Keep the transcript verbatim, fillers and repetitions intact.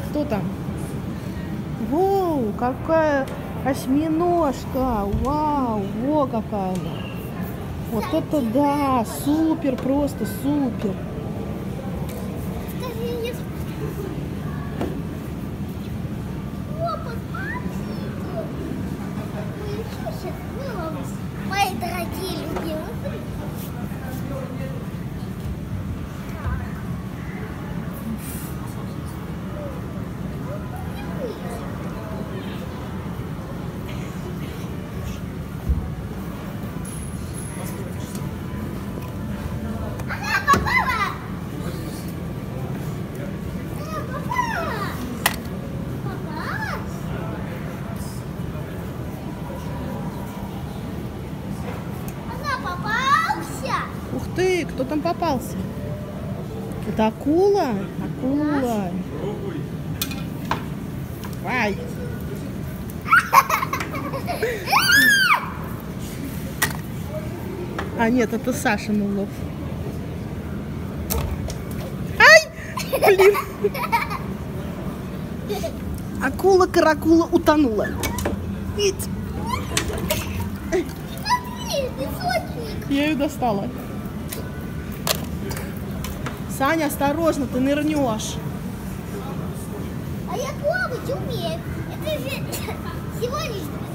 Кто там? Воу, какая осьминожка! Вау, во какая она! Вот это да! Супер, просто супер! Мои дорогие любимые. Она попала! Она попала! Попалась? Она попался! Ух ты, кто там попался? Это акула? Акула. Ай! А нет, это Сашин улов. Ай! Блин! Акула-каракула утонула. Ведь я ее достала. Саня, осторожно, ты нырнешь. А я плавать умею. Это же всего лишь